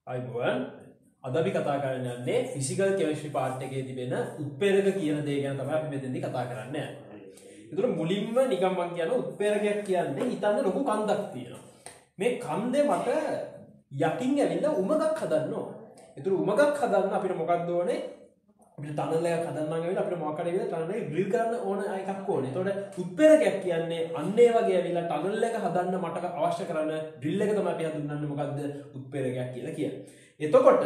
අයිබෝන් අද අපි කතා කරන්න යන්නේ ෆිසිකල් කෙමිස්ට්‍රි පාර්ට් එකේ තිබෙන උත්ප්‍රේරක කියන දේ ගැන තමයි අපි මෙතනදී කතා කරන්නේ. ඒතර මුලින්ම නිකන් මම කියන උත්ප්‍රේරකයක් කියන්නේ හිතන්න ලොකු කන්දක් තියෙනවා. මේ කන්දේ මට යටින් ඇවිල්ලා උමගක් හදන්න ඕන. ඒතර උමගක් හදන්න අපිට මොකක්ද ඕනේ? අපිට ටනල් එකක් හදන්න නම් ඇවිල්ලා අපිට මොකක් හරි ඇවිල්ලා ටනල් එක ඩ්‍රිල් කරන්න ඕන එකක් ඕනේ. ඒතකොට උත්ප්‍රේරකයක් කියන්නේ අන්න ඒ වගේ ඇවිල්ලා ටනල් එක හදන්න මට අවශ්‍ය කරන ඩ්‍රිල් එක තමයි අපි හඳුන්වන්නේ මොකද්ද? උත්ප්‍රේරකයක් කියලා කියන්නේ. එතකොට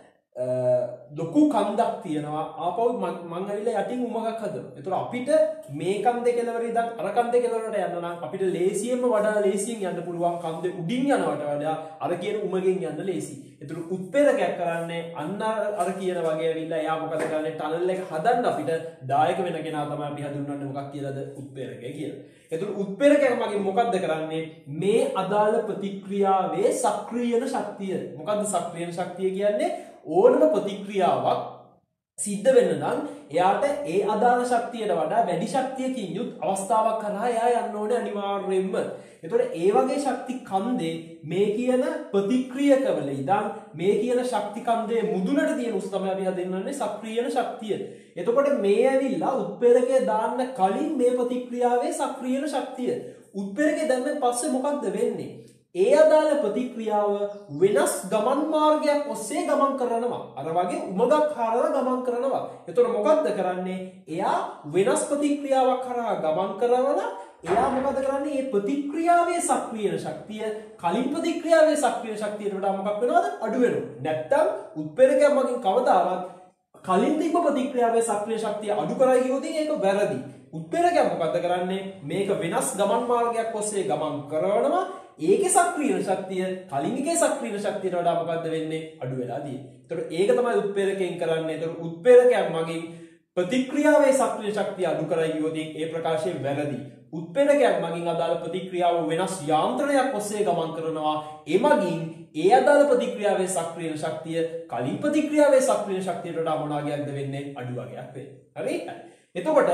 ලොකු කන්දක් තියෙනවා ආපහු මං ඇවිල්ලා යටින් උමගක් හදනවා. ඒතකොට අපිට මේ කන්දේ කෙලවර ඉඳන් අර කන්දේ කෙලවරට යන්න නම් අපිට ලේසියෙන්ම වඩා ලේසියෙන් යන්න පුළුවන් කන්දේ උඩින් යනවට වඩා අර කියන උමගෙන් යන්න ලේසි. ඒතකොට උත්ප්‍රේරකයක් කරන්නේ අන්න අර කියන වගේ ඇවිල්ලා එයා මොකද කරන්නේ ටනල් එක හදන්න අපිට දායක වෙන කෙනා තමයි අපි හඳුන්වන්නේ මොකක් කියලාද උත්ප්‍රේරකය කියලා. ඒතකොට උත්ප්‍රේරකයක් මගින් මොකද්ද කරන්නේ මේ අදාළ ප්‍රතික්‍රියාවේ සක්‍රීයන ශක්තිය. මොකද්ද සක්‍රීයන ශක්තිය කියන්නේ? ඕනම ප්‍රතික්‍රියාවක් සිද්ධ වෙන්න නම් එයාට ඒ අදාළ ශක්තියට වඩා වැඩි ශක්තියකින් යුත් අවස්ථාවක් කරා එයා යන්න ඕනේ අනිවාර්යයෙන්ම. එතකොට ඒ වගේ ශක්ති කන්දේ මේ කියන ප්‍රතික්‍රියකවල ඉඳන් මේ කියන ශක්ති කන්දේ මුදුනට තියෙන උස් තමයි අපි හදන්නේ සක්‍රීයන ශක්තිය. එතකොට මේ ඇවිල්ලා උත්ප්‍රේරකය දාන්න කලින් මේ ප්‍රතික්‍රියාවේ සක්‍රීයන ශක්තිය. උත්ප්‍රේරකය දැම්මෙන් පස්සේ මොකක්ද වෙන්නේ? ඒ අදාළ ප්‍රතික්‍රියාව වෙනස් ගමන් මාර්ගයක් ඔස්සේ ගමන් කරනවා. අර වගේ උමගක් හරහා ගමන් කරනවා. එතකොට මොකද්ද කරන්නේ? එයා වෙනස් ප්‍රතික්‍රියාවක් හරහා ගමන් කරනවා. එයා මොකද කරන්නේ? මේ ප්‍රතික්‍රියාවේ සක්‍රීය ශක්තිය කලින් ප්‍රතික්‍රියාවේ සක්‍රීය ශක්තියට වඩා මොකක් වෙනවද? අඩු වෙනවා. නැත්තම් උත්ප්‍රේරකයක් මගින් කවදාවත් කලින් තිබ්බ ප්‍රතික්‍රියාවේ සක්‍රීය ශක්තිය අඩු කරයි කියොත් ඒක වැරදි. උත්ප්‍රේරකයක් මොකද කරන්නේ? මේක වෙනස් ගමන් මාර්ගයක් ඔස්සේ ගමන් කරනවා. ඒකේ සක්‍රීය ශක්තිය කලින් එකේ සක්‍රීය ශක්තියට වඩා මොකද්ද වෙන්නේ? අඩු වෙලා තියෙන්නේ. ඒතකොට ඒක තමයි උත්ප්‍රේරකයෙන් කරන්නේ. ඒතකොට උත්ප්‍රේරකයක් මගින් ප්‍රතික්‍රියාවේ සක්‍රීය ශක්තිය අඩු කරයි කියොත් ඒ ප්‍රකාශය වැරදි. උත්ප්‍රේරකයක් මගින් අදාළ ප්‍රතික්‍රියාව වෙනස් යාන්ත්‍රණයක් ඔස්සේ ගමන් කරනවා. ඒ මගින් ඒ අදාළ ප්‍රතික්‍රියාවේ සක්‍රීය ශක්තිය කලින් ප්‍රතික්‍රියාවේ සක්‍රීය ශක්තියට වඩා මොන වගේක්ද වෙන්නේ? අඩු වගේක් වෙන්නේ. හරි? එතකොට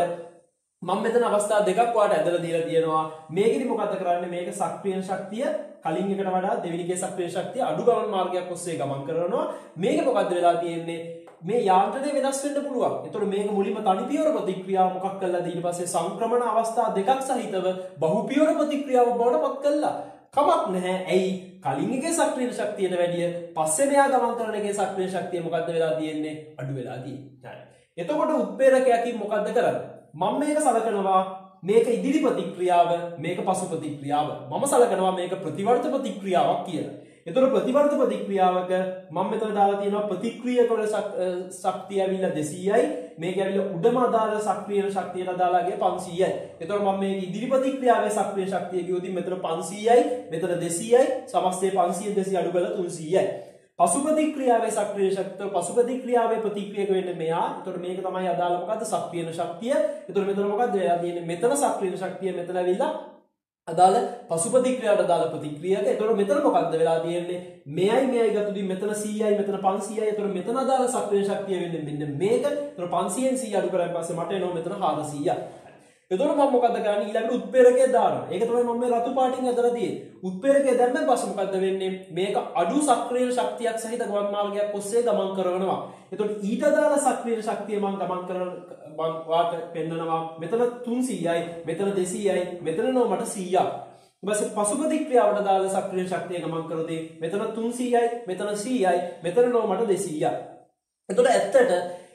මම මෙතන අවස්ථා දෙකක් වාට ඇදලා දීලා තියෙනවා. මේකෙදි මොකද්ද කරන්නේ? මේක සක්‍රීය ශක්තිය කලින් එකට වඩා දෙවෙනි එකේ සක්‍රීය ශක්තිය අඩු ගමන් මාර්ගයක් ඔස්සේ ගමන් කරනවා. මේක මොකද්ද වෙලා තියෙන්නේ? මේ යාන්ත්‍රණය වෙනස් වෙන්න පුළුවන්. ඒතකොට මේක මුලින්ම තනි පියවර ප්‍රතික්‍රියාව මොකක් කළාද? ඊට පස්සේ සංක්‍රමණ අවස්ථා දෙකක් සහිතව බහු පියවර ප්‍රතික්‍රියාව බවට පත් කළා. කමක් නැහැ. ඇයි? කලින් එකේ සක්‍රීය ශක්තියට වැඩිය පස්සේ මෙයා ගමන් කරන එකේ සක්‍රීය ශක්තිය මොකද්ද වෙලා තියෙන්නේ? අඩු වෙලා තියෙන්නේ. එතකොට උත්ප්‍රේරකයකින් මොකද්ද කරන්නේ? මම මේක සලකනවා මේක ඉදිරි ප්‍රතික්‍රියාව මේක පසු ප්‍රතික්‍රියාව. මම සලකනවා මේක ප්‍රතිවර්ත ප්‍රතික්‍රියාවක් කියලා. එතකොට ප්‍රතිවර්ත ප්‍රතික්‍රියාවක මම මෙතන දාලා තියෙනවා ප්‍රතික්‍රියක වල ශක්තිය ඇවිල්ලා 200යි. මේක ඇවිල්ලා උඩම අදාළ සක්‍රීය ශක්තියට අදාළගේ 500යි. එතකොට මම මේක ඉදිරි ප්‍රතික්‍රියාවේ සක්‍රීය ශක්තිය කිව්වොත් මෙතන 500යි මෙතන 200යි සමස්තය 500 200 අඩු කරලා 300යි. පසු ප්‍රතික්‍රියාවේ සක්‍රීය ශක්තිය පසු ප්‍රතික්‍රියාවේ ප්‍රතික්‍රියක වෙන්නේ මෙයා. එතකොට මේක තමයි අදාළ මොකද්ද? සක්‍රීය ශක්තිය. එතකොට මෙතන මොකද්ද වෙලා තියෙන්නේ? මෙතන සක්‍රීය ශක්තිය මෙතන ඇවිල්ලා අදාළ පසු ප්‍රතික්‍රියාවට අදාළ ප්‍රතික්‍රියක. එතකොට මෙතන මොකද්ද වෙලා තියෙන්නේ? මෙයයි ගතුදී මෙතන 100යි මෙතන 500යි. එතකොට මෙතන අදාළ සක්‍රීය ශක්තිය වෙන්නේ මෙන්න මේක. එතකොට 500න් 100 අඩු කරාන් පස්සේ මට එනවා මෙතන 400ක්. එතකොට මම මොකද්ද කරන්නේ? ඊළඟට උත්ප්‍රේරකය දානවා. ඒක තමයි මම මේ රතු පාටින් ඇදලා තියෙන්නේ. උත්ප්‍රේරකය දැම්මම පස්සේ මොකද්ද වෙන්නේ? මේක අඩු සක්‍රීය ශක්තියක් සහිත ගමන් මාර්ගයක් ඔස්සේ ගමන් කරනවා. එතකොට ඊට අදාළ සක්‍රීය ශක්තිය මම ගමන් කරන මම වාට පෙන්නනවා මෙතන 300යි මෙතන 200යි මෙතන නෝ මට 100ක්. ඊපස්සේ පසු ප්‍රතික්‍රියාවට අදාළ සක්‍රීය ශක්තිය ගමන් කරොත් මෙතන 300යි මෙතන 100යි මෙතන නෝ මට 200ක්. එතකොට ඇත්තට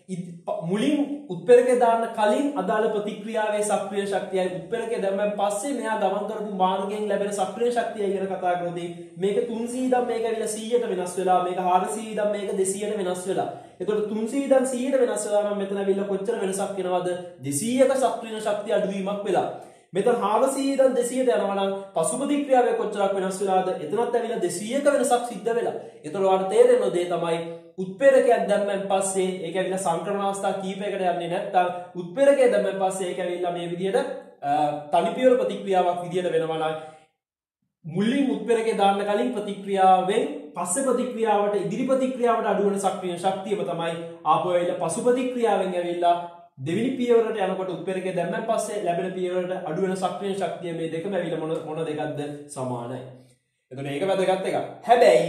මුලින් උත්ප්‍රේරකය දාන්න කලින් අදාළ ප්‍රතික්‍රියාවේ සක්‍රීය ශක්තියයි උත්ප්‍රේරකය දැම්මන් පස්සේ මෙයා ගමන් කරපු මාර්ගයෙන් ලැබෙන සක්‍රීය ශක්තියයි ගැන කතා කරද්දී මේක 300 ඉඳන් මේක ඇවිල්ලා 100ට වෙනස් වෙලා මේක 400 ඉඳන් මේක 200ට වෙනස් වෙලා. එතකොට 300 ඉඳන් 100ට වෙනස් වෙලා නම් මෙතන ඇවිල්ලා කොච්චර වෙනසක් වෙනවද? 200ක සක්‍රීය ශක්තිය අඩුවීමක් වෙලා. මෙතන 400 ඉඳන් 200ට යනවා නම් පසු ප්‍රතික්‍රියාවේ කොච්චරක් වෙනස් වෙලාද? එතනත් ඇවිල්ලා 200ක වෙනසක් සිද්ධ වෙලා. එතකොට ඔයාලට තේරෙන දේ තමයි උත්ප්‍රේරකයක් දැම්මන් පස්සේ ඒක ඇවිල්ලා සංක්‍රමණ අවස්ථා කීපයකට යන්නේ නැත්නම් උත්ප්‍රේරකය දැම්මන් පස්සේ ඒක ඇවිල්ලා මේ විදිහට තනි පියවර ප්‍රතික්‍රියාවක් විදිහට වෙනවා නම් මුලින් උත්ප්‍රේරකය දාන්න කලින් ප්‍රතික්‍රියාවෙන් පස්සේ ප්‍රතික්‍රියාවට ඉදිරි ප්‍රතික්‍රියාවට අඩු වෙන සක්‍රීය ශක්තියම තමයි ආපහු ඇවිල්ලා පසු ප්‍රතික්‍රියාවෙන් ඇවිල්ලා දෙවෙනි පියවරට යනකොට උත්ප්‍රේරකය දැම්මන් පස්සේ ලැබෙන පියවරට අඩු වෙන සක්‍රීය ශක්තිය මේ දෙකම ඇවිල්ලා මොන දෙකක්ද? සමානයි. එතකොට ඒක වැදගත් එකක්. හැබැයි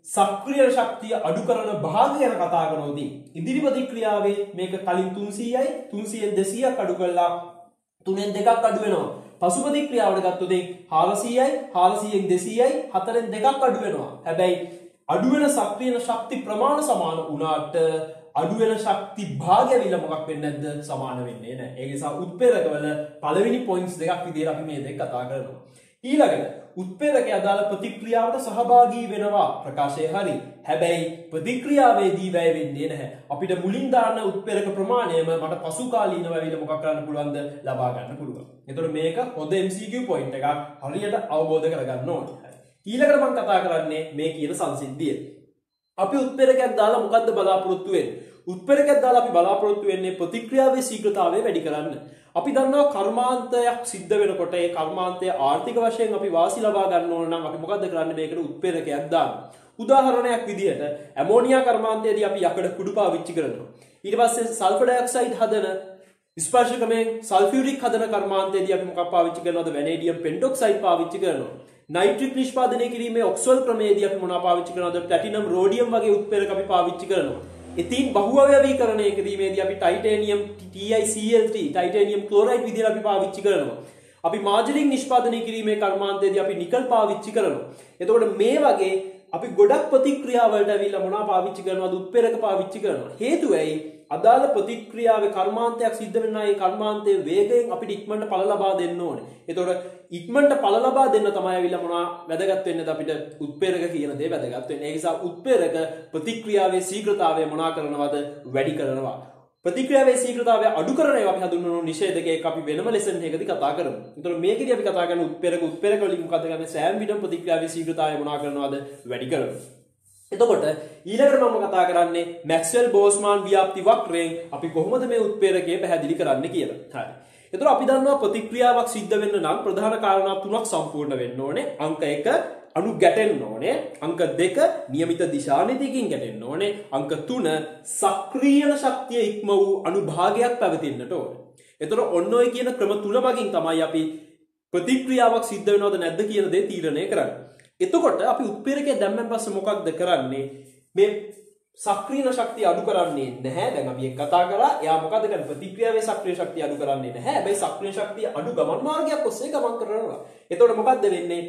සක්‍රිය ශක්තිය අඩු කරන භාගය ගැන කතා කරනෝදී ඉදිරි ප්‍රතික්‍රියාවේ මේක කලින් 300යි 300ෙන් 200ක් අඩු කරලා 3ෙන් 2ක් අඩු වෙනවා. පසු ප්‍රතික්‍රියාවට ගත්තොත් 400යි 400ෙන් 200යි 4ෙන් 2ක් අඩු වෙනවා. හැබැයි අඩු වෙන සක්‍රිය ශක්ති ප්‍රමාණ සමාන වුණාට අඩු වෙන ශක්ති භාගය විල මොකක් වෙන්නේ නැද්ද? සමාන වෙන්නේ නැහැ. ඒ නිසා උත්ප්‍රේරකවල පළවෙනි පොයින්ට්ස් දෙකක් විදිහට අපි මේ දෙක කතා කරනවා. ඊළඟට උත්ප්‍රේරකයේ අදාළ ප්‍රතික්‍රියාවට සහභාගී වෙනවා ප්‍රකාශය හරි. හැබැයි ප්‍රතික්‍රියාවේදී වැය වෙන්නේ නැහැ. අපිට මුලින් දාන්න උත්ප්‍රේරක ප්‍රමාණයම මට පසු කාලීනව ඇවිල්ලා මොකක් කරන්න පුළුවන්ද? ලබා ගන්න පුළුවන්. එතකොට මේක හොඳ MCQ පොයින්ට් එකක් හරියට අවබෝධ කරගන්න ඕනේ. ඊළඟට මම කතා කරන්නේ මේ කියන සංසිද්ධිය. අපි උත්ප්‍රේරකයක් දාලා මොකද්ද බලාපොරොත්තු වෙන්නේ? උත්ප්‍රේරකයක් දාලා අපි බලාපොරොත්තු වෙන්නේ ප්‍රතික්‍රියාවේ ශීඝ්‍රතාවය වැඩි කරන්න. අපි දන්නවා කර්මාන්තයක් සිද්ධ වෙනකොට ඒ කර්මාන්තය ආර්ථික වශයෙන් අපි වාසි ලබා ගන්න ඕන නම් අපි මොකද්ද කරන්නේ? මේකට උත්ප්‍රේරකයක් දාන්න. උදාහරණයක් විදිහට ඇමෝනියා කර්මාන්තයේදී අපි යකඩ කුඩු පාවිච්චි කරනවා. ඊට පස්සේ සල්ෆර් ඩයොක්සයිඩ් හදන ස්පර්ශකමෙන් සල්ෆියුරික් හදන කර්මාන්තයේදී අපි මොකක් පාවිච්චි කරනවද? වැනේඩියම් පෙන්ටොක්සයිඩ් පාවිච්චි කරනවා. නයිට්‍රික් නිෂ්පාදනය කිරීමේ ඔක්සල් ක්‍රමයේදී අපි මොනවා පාවිච්චි කරනවද? ප්ලැටිනම් රෝඩියම් වගේ උත්ප්‍රේරක අපි පාවිච්චි කරනවා. ඉතින් බහුවව්‍යවීකරණය කිරීමේදී අපි ටයිටේනියම් TiCl3 ටයිටේනියම් ක්ලෝරයිඩ් විදිහට අපි පාවිච්චි කරනවා. අපි මාජලින් නිෂ්පාදනය කිරීමේ කර්මාන්තයේදී අපි නිකල් පාවිච්චි කරනවා. එතකොට මේ වගේ අපි ගොඩක් ප්‍රතික්‍රියා වලට ඇවිල්ලා මොනවා පාවිච්චි කරනවද? උත්ප්‍රේරක පාවිච්චි කරනවා. හේතුව ඇයි? අදාළ ප්‍රතික්‍රියාවේ කර්මාන්තයක් සිද්ධ වෙනා ඒ කර්මාන්තයේ වේගයෙන් අපිට ඉක්මනට ඵල ලබා දෙන්න ඕනේ. එතකොට ඉක්මනට ඵල ලබා දෙන්න තමයි ඇවිල්ලා මොනවා වැදගත් වෙන්නේද අපිට උත්ප්‍රේරක කියන දේ වැදගත් වෙන්නේ. ඒ නිසා උත්ප්‍රේරක ප්‍රතික්‍රියාවේ ශීඝ්‍රතාවය මොනවා කරනවද? වැඩි කරනවා. ප්‍රතික්‍රියාවේ ශීඝ්‍රතාවය අඩු කරන ඒවා අපි හඳුන්වන නිෂේධකයක් අපි වෙනම ලෙසන් එකකදී කතා කරමු. එතකොට මේකදී අපි කතා කරන උත්ප්‍රේරක වලින් මොකද කරන්නේ? සෑම විටම ප්‍රතික්‍රියාවේ ශීඝ්‍රතාවය මොනවා කරනවද? වැඩි කරනවා. එතකොට ඊළඟට මම කතා කරන්නේ මැක්ස්වෙල් බෝස්මාන් ව්‍යාප්ති වක්‍රයෙන් අපි කොහොමද මේ උත්ප්‍රේරකය පැහැදිලි කරන්නේ කියලා. හරි. එතකොට අපි දන්නවා ප්‍රතික්‍රියාවක් සිද්ධ වෙන්න නම් ප්‍රධාන කාරණා තුනක් සම්පූර්ණ වෙන්න ඕනේ. අංක 1 අණු ගැටෙන්න ඕනේ. අංක 2 નિયમિત දිශානතියකින් ගැටෙන්න ඕනේ. අංක 3 සක්‍රීය ශක්තිය ඉක්ම වූ අණු භාගයක් පැවතෙන්නට ඕනේ. එතකොට ඔන්න ඔය කියන ක්‍රම තුන මගින් තමයි අපි ප්‍රතික්‍රියාවක් සිද්ධ වෙනවද නැද්ද කියන දේ තීරණය කරන්නේ. එතකොට අපි උත්ප්‍රේරකය දැම්මන් පස්සේ මොකක්ද කරන්නේ? මේ සක්‍රීය ශක්තිය අඩු කරන්නේ නැහැ. දැන් අපි ඒක කතා කරා. එයා මොකද කරන්නේ? ප්‍රතික්‍රියාවේ සක්‍රීය ශක්තිය අඩු කරන්නේ නැහැ. හැබැයි සක්‍රීය ශක්තිය අඩු ගමන් මාර්ගයක් ඔස්සේ ගමන් කරනවා. එතකොට මොකද්ද වෙන්නේ?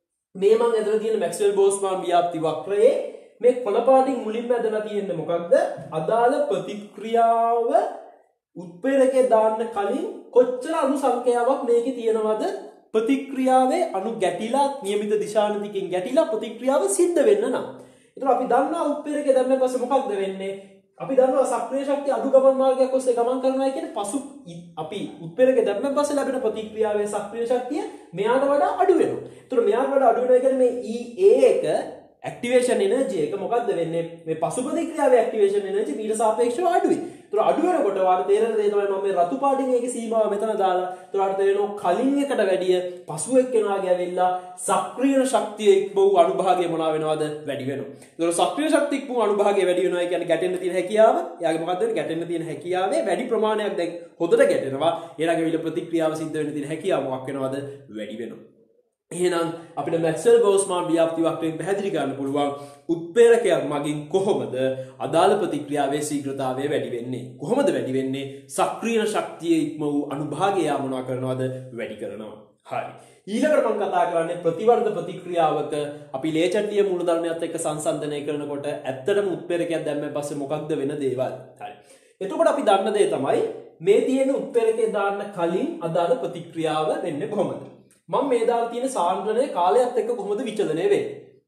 මේ මම ඇදලා තියෙන මැක්ස්වෙල් බෝස්මාන් ව්‍යාප්ති වක්‍රයේ මේ කොළපාටින් මුලින්ම ඇදලා තියෙන්නේ මොකක්ද? අදාළ ප්‍රතික්‍රියාව උත්ප්‍රේරකයේ දාන්න කලින් කොච්චර අණු සංඛ්‍යාවක් මේකේ තියෙනවද? ප්‍රතික්‍රියාවේ අණු ගැටිලා નિયમિત දිශානතිකින් ගැටිලා ප්‍රතික්‍රියාව සිද්ධ වෙන්න නම්. ඒතර අපි දන්නවා උත්ප්‍රේරකය දැම්මන් පස්සේ මොකක්ද වෙන්නේ? අපි දන්නවා සක්‍රීය ශක්තිය අඩු ගමන් මාර්ගයක් ඔස්සේ ගමන් කරනවා කියන්නේ පසු අපි උත්ප්‍රේරකය දැම්මන් පස්සේ ලැබෙන ප්‍රතික්‍රියාවේ සක්‍රීය ශක්තිය මෙයාට වඩා අඩු වෙනවා. ඒතර මෙයාට වඩා අඩු වෙනවා කියන්නේ මේ EA එක ඇක්ටිවේෂන් එනර්ජි එක මොකක්ද වෙන්නේ? මේ පසු ප්‍රතික්‍රියාවේ ඇක්ටිවේෂන් එනර්ජි මීට සාපේක්ෂව අඩුයි. ඒතර අඩු වෙනකොට වාට තේරෙන දේ තමයි මම මේ රතු පාටින් ඒකේ සීමාව මෙතන දාලා ඒතර වාට තේරෙනවා කලින් එකට වැඩිය පසු එක්කෙනාගේ ඇවිල්ලා සක්‍රීය ශක්තිය ඉක්ම වූ අනුභාගය මොනවා වෙනවද? වැඩි වෙනවා. ඒතර සක්‍රීය ශක්තිය ඉක්ම වූ අනුභාගය වැඩි වෙනවා කියන්නේ ගැටෙන්න තියෙන හැකියාව. එයාගේ මොකක්ද වෙන්නේ? ගැටෙන්න තියෙන හැකියාවේ වැඩි ප්‍රමාණයක් දැන් හොදට ගැටෙනවා. ඊළඟ විල ප්‍රතික්‍රියාව සිද්ධ වෙන්න තියෙන හැකියාව මොකක් වෙනවද? වැඩි වෙනවා. එහෙනම් අපිට මැක්ස්වෙල් බෝස්මාන් ව්‍යාප්ති වක්‍රයෙන් පැහැදිලි කරන්න පුළුවන් උත්ප්‍රේරකයක් මගින් කොහොමද අදාළ ප්‍රතික්‍රියාවේ ශීඝ්‍රතාවය වැඩි වෙන්නේ? කොහොමද වැඩි වෙන්නේ? සක්‍රීය ශක්තිය ඉක්ම වූ අනුභාගය මොනවා කරනවද? වැඩි කරනවා. හරි. ඊළඟට මම කතා කරන්නේ ප්‍රතිවර්ධ ප්‍රතික්‍රියාවක අපි ලේචට්ටිය මූලධර්මයත් එක්ක සංසන්දනය කරනකොට ඇත්තටම උත්ප්‍රේරකයක් දැම්මන් පස්සේ මොකක්ද වෙන දේවල්? හරි. එතකොට අපි දන්න දේ තමයි මේ තියෙන උත්ප්‍රේරකය දාන්න කලින් අදාළ ප්‍රතික්‍රියාව වෙන්නේ කොහොමද? මම මේ දාලා තියෙන සාන්ද්‍රණය කාලයත් එක්ක කොහොමද විචලනය වෙන්නේ?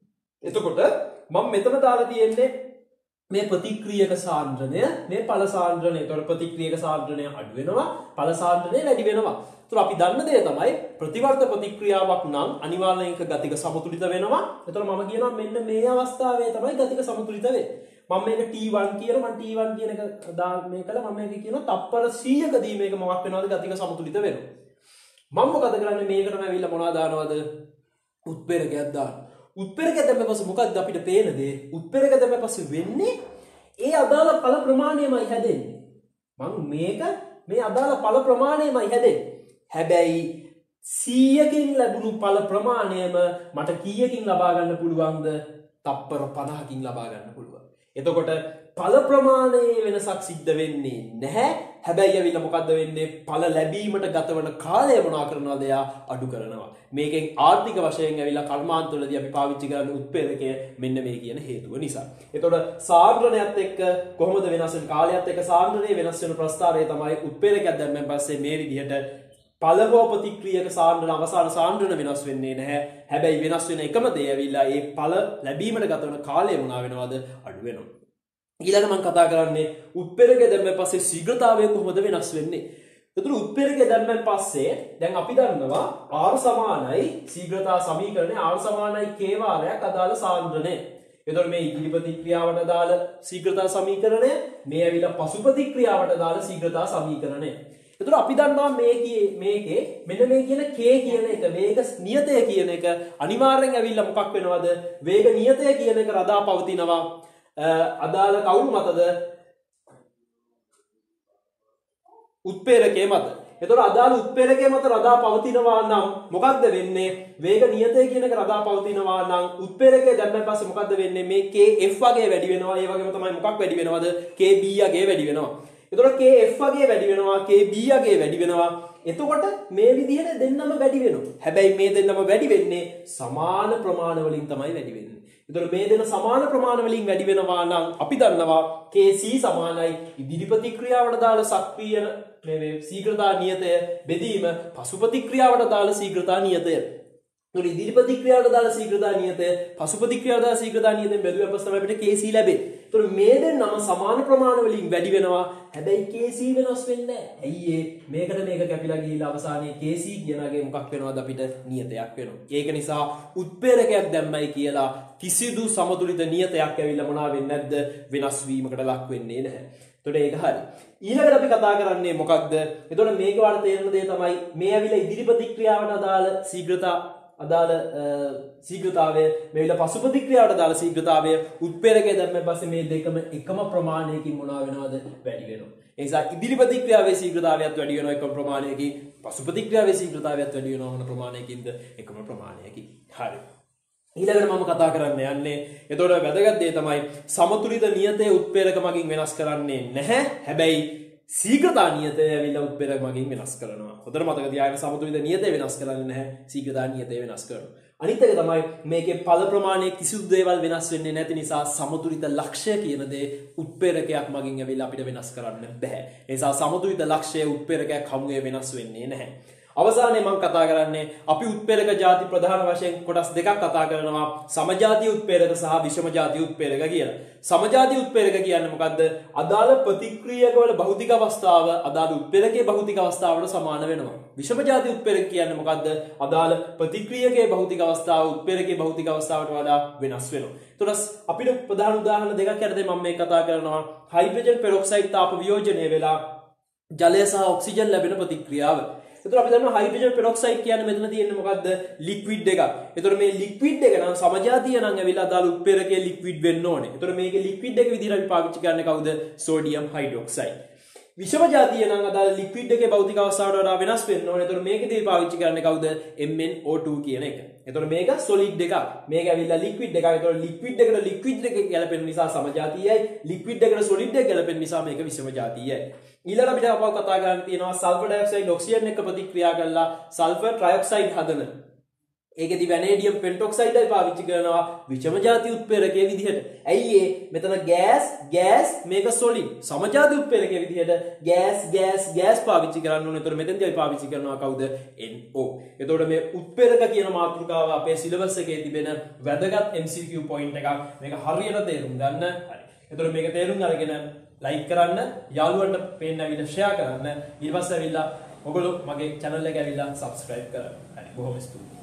එතකොට මම මෙතන දාලා තියෙන්නේ මේ ප්‍රතික්‍රියක සාන්ද්‍රණය, මේ ඵල සාන්ද්‍රණය. ඒතකොට ප්‍රතික්‍රියක සාන්ද්‍රණය අඩු වෙනවා, ඵල සාන්ද්‍රණය වැඩි වෙනවා. ඒතකොට අපි දන්න දේ තමයි ප්‍රතිවර්ධ ප්‍රතික්‍රියාවක් නම් අනිවාර්යයෙන් ගතික සමතුලිත වෙනවා. ඒතකොට මම කියනවා මෙන්න මේ අවස්ථාවේ තමයි ගතික සමතුලිත වෙන්නේ. මම මේක T1 කියන මම T1 කියන එක මේකල මම මේක කියනවා තප්පර 100කදී මේක මොකක් වෙනවද? ගතික සමතුලිත වෙනවා. මම මොකද කරන්නේ? මේකටම ඇවිල්ලා මොනවද දානවද? උත්ප්‍රේරකයක් දාන්න. උත්ප්‍රේරකයක් දැම්ම පස්සේ මොකක්ද අපිට පේන දේ? උත්ප්‍රේරක දැම්ම පස්සේ වෙන්නේ ඒ අදාළ ඵල ප්‍රමාණයමයි හැදෙන්නේ. මම මේක මේ අදාළ ඵල ප්‍රමාණයමයි හැදෙන්නේ. හැබැයි 100කින් ලැබුණු ඵල ප්‍රමාණයම මට කීයකින් ලබා ගන්න පුළුවන්ද? තප්පර 50කින් ලබා ගන්න පුළුවන්. එතකොට ඵල ප්‍රමාණයේ වෙනසක් සිද්ධ වෙන්නේ නැහැ. හැබැයි ඇවිල්ලා මොකද්ද වෙන්නේ? ඵල ලැබීමට ගතවන කාලය මොනවා කරනවද? එයා අඩු කරනවා. මේකෙන් ආර්ථික වශයෙන් ඇවිල්ලා කර්මාන්තවලදී අපි පාවිච්චි කරන උත්ප්‍රේරකය මෙන්න මේ කියන හේතුව නිසා. එතකොට සාන්ද්‍රණයත් එක්ක කොහොමද වෙනස් වෙන්නේ? කාලයත් එක්ක සාන්ද්‍රණය වෙනස් වෙන ප්‍රස්ථාරය තමයි උත්ප්‍රේරකයක් දැම්මෙන් පස්සේ මේ විදිහට පළවෝ ප්‍රතික්‍රියක සාන්ද්‍රණ අවසාන සාන්ද්‍රණ වෙනස් වෙන්නේ නැහැ. හැබැයි වෙනස් වෙන එකම දේ ඇවිල්ලා ඒ ඵල ලැබීමට ගත වෙන කාලය මොනවා වෙනවද? අඩු වෙනවා. ඊළඟ මම කතා කරන්නේ උත්ප්‍රේරකය දැම්මෙන් පස්සේ ශීඝ්‍රතාවය කොහොමද වෙනස් වෙන්නේ? එතකොට උත්ප්‍රේරකය දැම්මෙන් පස්සේ දැන් අපි දන්නවා R සමානයි ශීඝ්‍රතා සමීකරණය R සමානයි k වාරයක් අදාළ සාන්ද්‍රණය. එතකොට මේ ඉදිරි ප්‍රතික්‍රියාවට අදාළ ශීඝ්‍රතා සමීකරණය මේ ඇවිල්ලා පසු ප්‍රතික්‍රියාවට අදාළ ශීඝ්‍රතා සමීකරණය. එතකොට අපි දන්නවා මේකේ මෙන්න මේ කියන k කියන එක වේග නියතය කියන එක අනිවාර්යෙන් ඇවිල්ලා මොකක් වෙනවද? වේග නියතය කියන එක රඳා පවතිනවා. අදාළ කවුරු මතද? උත්ප්‍රේරකයේ මත. එතකොට අදාළ උත්ප්‍රේරකයේ මත රඳා පවතිනවා නම් මොකක්ද වෙන්නේ? වේග නියතය කියන එක රඳා පවතිනවා නම් උත්ප්‍රේරකයේ දැම්මන් පස්සේ මොකක්ද වෙන්නේ? මේ kf වගේ වැඩි වෙනවා. ඒ වගේම තමයි මොකක් වැඩි වෙනවද? kb වගේ වැඩි වෙනවා. එතකොට kf වගේ වැඩි වෙනවා, kb වගේ වැඩි වෙනවා. එතකොට මේ විදිහට දෙන්නම වැඩි වෙනවා. හැබැයි මේ දෙන්නම වැඩි වෙන්නේ සමාන ප්‍රමාණ වලින් තමයි වැඩි වෙන්නේ. එතකොට මේ දෙන සමාන ප්‍රමාණ වලින් වැඩි වෙනවා නම් අපි දන්නවා kc සමානයි ඉදිරි ප්‍රතික්‍රියාවට දාල සක්‍රීය මේ ශීඝ්‍රතා නියතය බෙදීම පසු ප්‍රතික්‍රියාවට දාල ශීඝ්‍රතා නියතය. එතකොට ඉදිරි ප්‍රතික්‍රියාවට දාල ශීඝ්‍රතා නියතය පසු ප්‍රතික්‍රියාවට දාල ශීඝ්‍රතා නියතයෙන් බෙදුවෙන් පස්සේ තමයි අපිට kc ලැබෙන්නේ. එතකොට මේ දෙන්නම සමාන ප්‍රමාණ වලින් වැඩි වෙනවා. හැබැයි kc වෙනස් වෙන්නේ නැහැ. ඇයි මේකට මේක කැපිලා ගිහිල්ලා අවසානයේ kc කියනගේ මොකක් වෙනවද අපිට නියතයක් වෙනවා. ඒක නිසා උත්ප්‍රේරකයක් දැම්මයි කියලා කිසිදු සමතුලිත නියතයක් ඇවිල්ලා මොනවා වෙන්නේ නැද්ද? වෙනස් වීමකට ලක් වෙන්නේ නැහැ. එතකොට ඒක හරි. ඊළඟට අපි කතා කරන්නේ මොකක්ද? එතකොට මේක වල තේරෙන දේ තමයි මේ ඇවිල්ලා ඉදිරි ප්‍රතික්‍රියාවට අදාළ ශීඝ්‍රතාවය මේවිලා පසු ප්‍රතික්‍රියාවට අදාළ ශීඝ්‍රතාවය උත්ප්‍රේරකයේ දැම්මන් පස්සේ මේ දෙකම එකම ප්‍රමාණයකින් මොනවා වෙනවද? වැඩි වෙනවා. ඒ නිසා ඉදිරි ප්‍රතික්‍රියාවේ ශීඝ්‍රතාවයත් වැඩි වෙනවා එකම ප්‍රමාණයකින්, පසු ප්‍රතික්‍රියාවේ ශීඝ්‍රතාවයත් වැඩි වෙනවා මොන ප්‍රමාණයකින්ද? එකම ප්‍රමාණයකින්. හරි. ඊළඟට මම කතා කරන්න යන්නේ එතකොට වැදගත් දේ තමයි සමතුලිත නියතයේ උත්ප්‍රේරක මගින් වෙනස් කරන්නේ නැහැ. හැබැයි ශීඝ්‍රතා නියතය ඇවිල්ලා උත්ප්‍රේරක මගින් වෙනස් කරනවා. හොඳට මතක තියාගන්න සමතුලිත නියතය වෙනස් කරන්නේ නැහැ. ශීඝ්‍රතා නියතය වෙනස් කරනවා. අනිත් එක තමයි මේකේ ඵල ප්‍රමාණයේ කිසිදු දේවල් වෙනස් වෙන්නේ නැති නිසා සමතුලිත ලක්ෂය කියන දේ උත්ප්‍රේරකයක් මගින් ඇවිල්ලා අපිට වෙනස් කරන්න බෑ. ඒ නිසා සමතුලිත ලක්ෂය උත්ප්‍රේරකයක් හමුවේ වෙනස් වෙන්නේ නැහැ. අවසානයේ මම කතා කරන්නේ අපි උත්ප්‍රේරක ಜಾති ප්‍රධාන වශයෙන් කොටස් දෙකක් කතා කරනවා. සමජාතීය උත්ප්‍රේරක සහ විෂමජාතීය උත්ප්‍රේරක කියලා. සමජාතීය උත්ප්‍රේරක කියන්නේ මොකද්ද? අදාළ ප්‍රතික්‍රියකවල භෞතික අවස්ථාව අදාළ උත්ප්‍රේරකයේ භෞතික අවස්ථාවට සමාන වෙනවා. විෂමජාතීය උත්ප්‍රේරක කියන්නේ මොකද්ද? අදාළ ප්‍රතික්‍රියකයේ භෞතික අවස්ථාව උත්ප්‍රේරකයේ භෞතික අවස්ථාවට වඩා වෙනස් වෙනවා. එතකොට අපිට ප්‍රධාන උදාහරණ දෙකක් යටතේ මම මේ කතා කරනවා. හයිඩ්‍රජන් පෙරොක්සයිඩ් තාප වියෝජනය වෙලා ජලය සහ ඔක්සිජන් ලැබෙන ප්‍රතික්‍රියාව. එතකොට අපි දන්නවා හයිඩ්‍රජන් පෙරොක්සයිඩ් කියන්නේ මෙතන තියෙන්නේ මොකද්ද? ලික්විඩ් එකක්. එතකොට මේ ලික්විඩ් එක නම් සමජාතීය නම් ඇවිල්ලා අදාළ උත්ප්‍රේරකයේ ලික්විඩ් වෙන්න ඕනේ. එතකොට මේකේ ලික්විඩ් එක විදිහට අපි පාවිච්චි කරන්නේ කවුද? Sodium hydroxide. විෂමජාතීය නම් අදාළ ලික්විඩ් එකේ භෞතික අවස්ථාවට වඩා වෙනස් වෙන්න ඕනේ. එතකොට මේකේදී පාවිච්චි කරන්නේ කවුද? MnO2 කියන එක. එතකොට මේක සොලිඩ් එකක්. මේක ඇවිල්ලා ලික්විඩ් එකක්. එතකොට ලික්විඩ් එකට ලික්විඩ් එක ගැලපෙන නිසා සමජාතීයයි. ලික්විඩ් එකට සොලිඩ් එක ගැලපෙන නිසා මේක විෂමජාතීයයි. ඊළඟ අපිට අපව කතා කරන්න තියෙනවා සල්ෆර් ඩයොක්සයිඩ් ඔක්සිජන් එක්ක ප්‍රතික්‍රියා කරලා සල්ෆර් ට්‍රයොක්සයිඩ් හදන. ඒකෙදි වැනේඩියම් පෙන්ටොක්සයිඩ්යි පාවිච්චි කරනවා විෂමජාති උත්ප්‍රේරකයේ විදිහට. ඇයි මෙතන ගෑස් මේක සොලිඩ්. සමජාති උත්ප්‍රේරකයේ විදිහට ගෑස් පාවිච්චි කරන්න ඕනේ. ඒතර මෙතෙන්දී අපි පාවිච්චි කරනවා කවුද? NO. එතකොට මේ උත්ප්‍රේරක කියන මාතෘකාව අපේ සිලබස් එකේ තිබෙන වැදගත් MCQ point එකක්. මේක හරියට තේරුම් ගන්න. හරි. එතකොට මේක තේරුම් අරගෙන ලයික් කරන්න, යාළුවන්ට පේන්න ඇවිල්ලා ෂෙයා කරන්න. ඊට පස්සේ ඇවිල්ලා ඔයගොල්ලෝ මගේ channel එක ඇවිල්ලා subscribe කරන්න. හරි. බොහොම ස්තුතියි.